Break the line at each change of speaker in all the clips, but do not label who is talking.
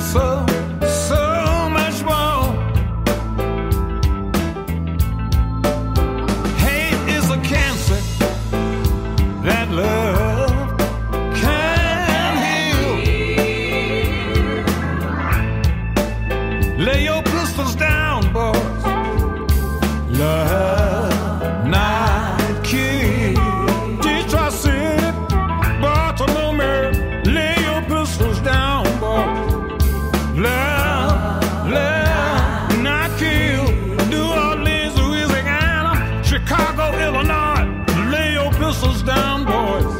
so, so much more. Hate is a cancer that love can heal. Lay your pistols down, boys. Love not kill. Detroit City, Baltimore, lay your pistols down, boys. Love not kill. New Orleans, Louisiana, Chicago, Illinois, lay your pistols down, boys.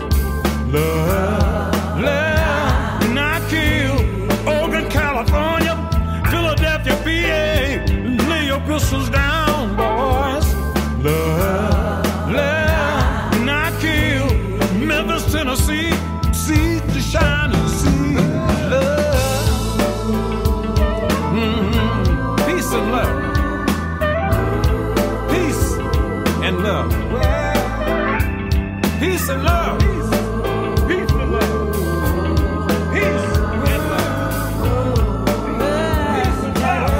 Love not kill. Oregon, California, Philadelphia, PA, lay your pistols down, boys. Love not kill. Memphis, Tennessee, see the shining sea. Love, peace and love, peace and love, peace and love, peace and love, peace and love, peace and love.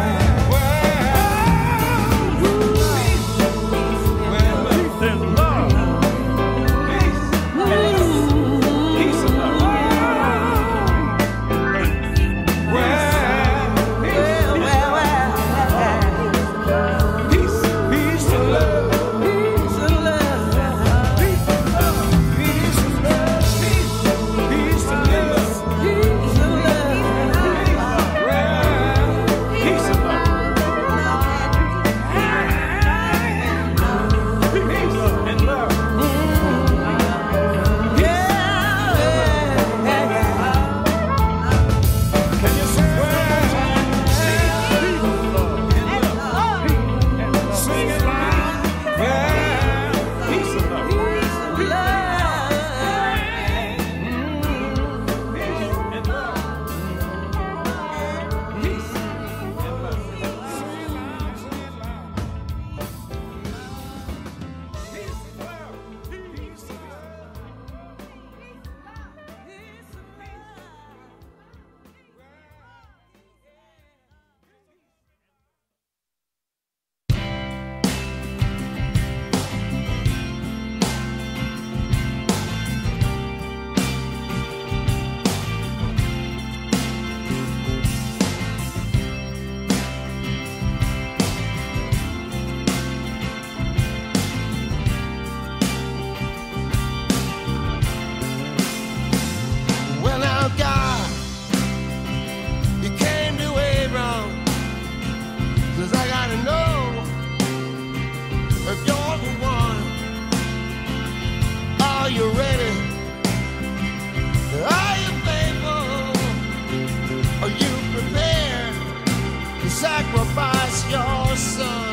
Sacrifice your son.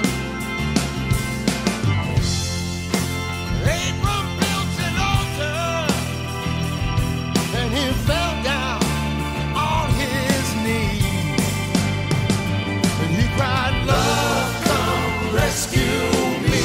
Abram built an altar, and he fell down on his knees, and he cried, "Love, come rescue me."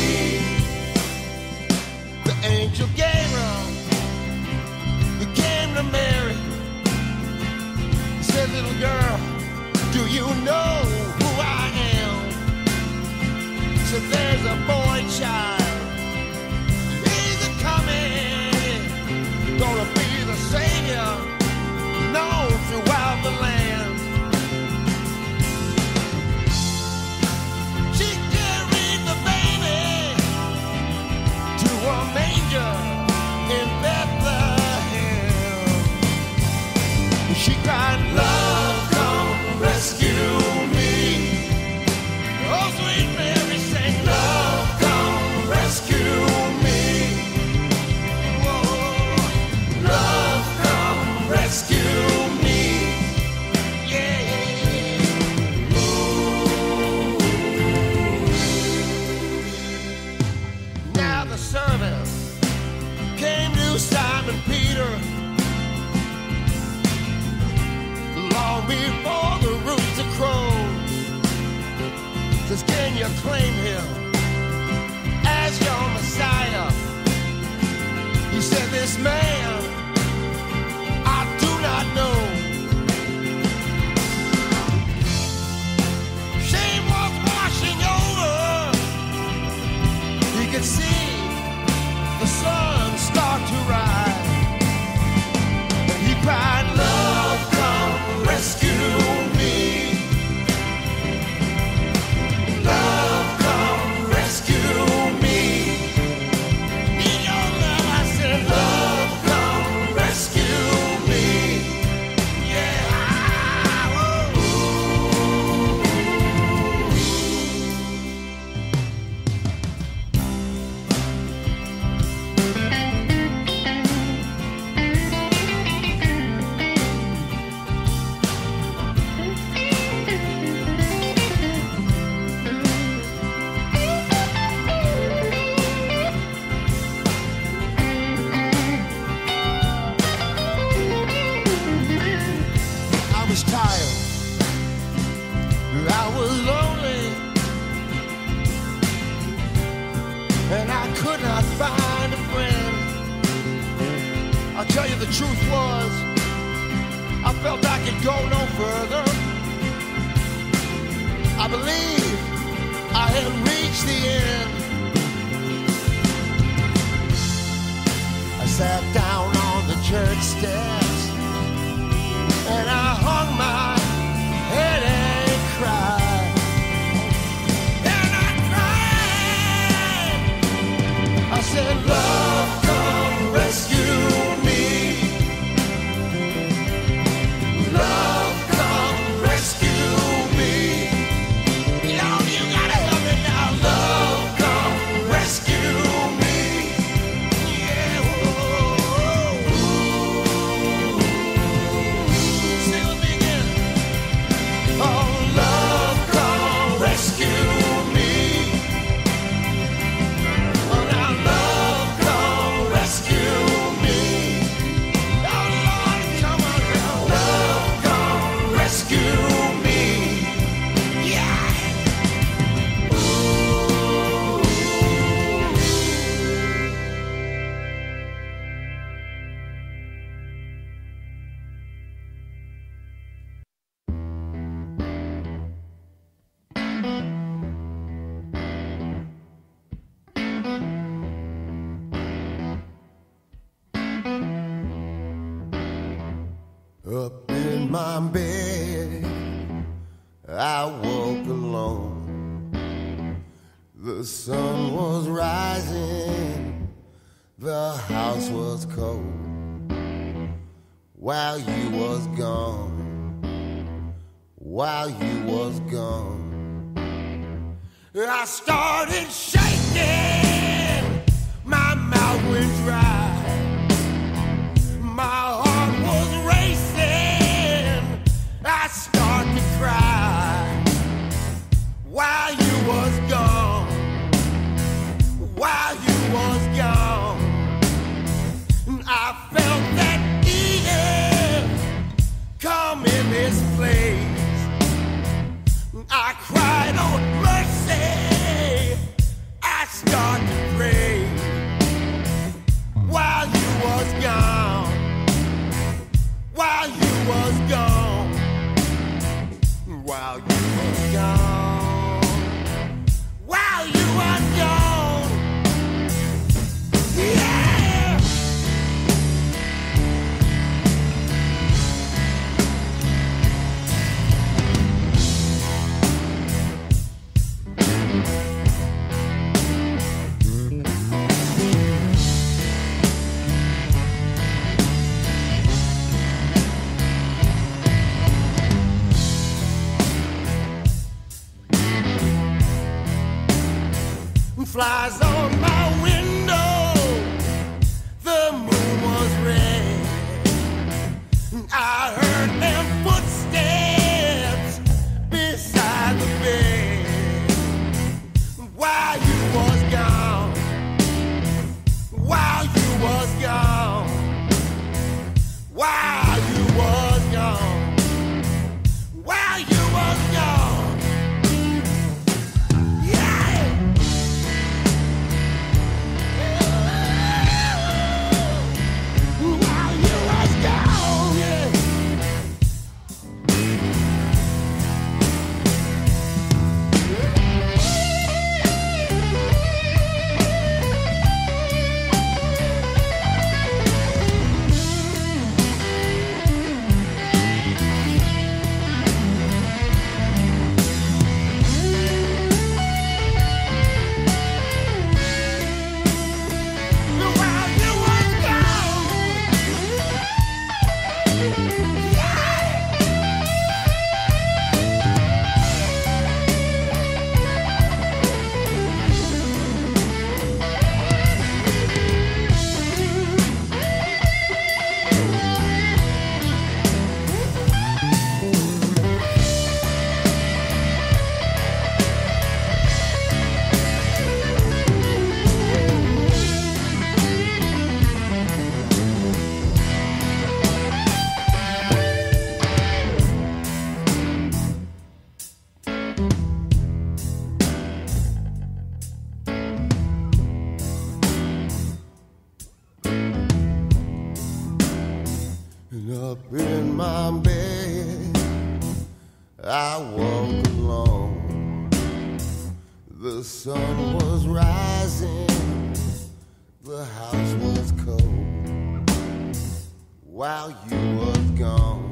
The angel Gabriel, he came to Mary, he said, "Little girl, do you know who I am?" So there's a boy child, he's a coming, gonna be the savior known throughout the land. She carried the baby to a manger in Bethlehem. She cried, "Love, come rescue me." Oh, sweet Mary sang, "Love, come rescue me." Whoa. Love, come rescue me. Yeah. Ooh. Now the servant came to Simon Peter long before the rooster crowed. Says, "Can you claim him as your Messiah?" He said, "This man I do not know." tell you the truth was, I felt I could go no further. I believe I had reached the end. I sat down on the church steps and I hung my head and cried. And I cried. I said, love, come rescue me. Love, come rescue me. Love, you gotta help me now. Love, come rescue me. Yeah, whoa. Sing with me again. Oh, love, come rescue me. Oh, now love, come rescue me. Oh, Lord, come on now. Love, come rescue me. Yeah. Up in my bed, I woke alone. The sun was rising, the house was cold. While you was gone, while you was gone, I started shaking, my mouth went dry. My heart was racing, I started to cry. While you was gone, while you was gone, I felt that Eden come in this place. I cried, oh mercy, I started to pray. While you was gone, while you was gone, while you was gone, while you was gone, yeah. Flies on my window, the moon was red. I heard them footsteps beside the bed. While you was gone, while you was gone, while you was gone, while you was gone. Yeah. my bed, I woke alone. The sun was rising, the house was cold while you was gone.